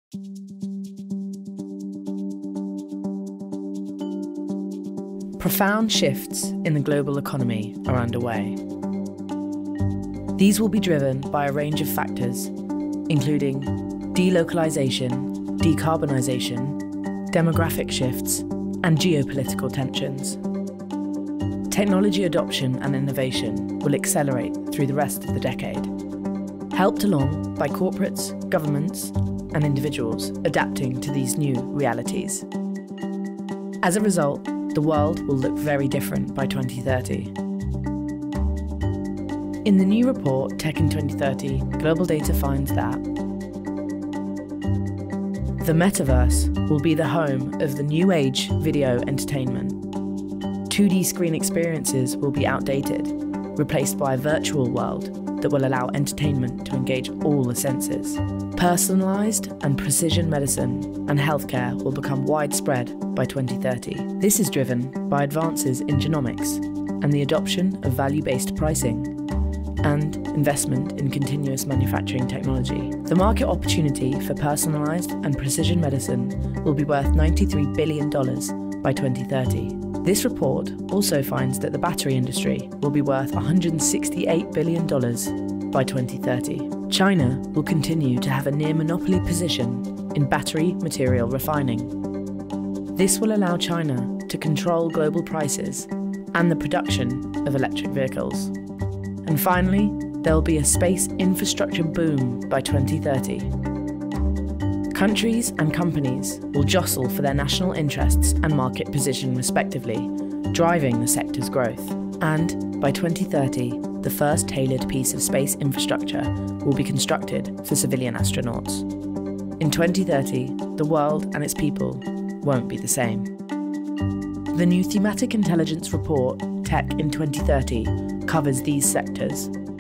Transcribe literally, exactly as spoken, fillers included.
Profound shifts in the global economy are underway. These will be driven by a range of factors, including delocalization, decarbonisation, demographic shifts, and geopolitical tensions. Technology adoption and innovation will accelerate through the rest of the decade, helped along by corporates, governments, and individuals adapting to these new realities. As a result, the world will look very different by twenty thirty. In the new report, Tech in twenty thirty, GlobalData finds that the metaverse will be the home of the new age video entertainment. two D screen experiences will be outdated, replaced by a virtual world that will allow entertainment to engage all the senses. Personalised and precision medicine and healthcare will become widespread by twenty thirty. This is driven by advances in genomics and the adoption of value-based pricing and investment in continuous manufacturing technology. The market opportunity for personalised and precision medicine will be worth ninety-three billion dollars by twenty thirty. This report also finds that the battery industry will be worth one hundred sixty-eight billion dollars by twenty thirty. China will continue to have a near monopoly position in battery material refining. This will allow China to control global prices and the production of electric vehicles. And finally, there will be a space infrastructure boom by twenty thirty. Countries and companies will jostle for their national interests and market position respectively, driving the sector's growth. And by twenty thirty, the first tailored piece of space infrastructure will be constructed for civilian astronauts. In twenty thirty, the world and its people won't be the same. The new Thematic Intelligence report, Tech in twenty thirty, covers these sectors.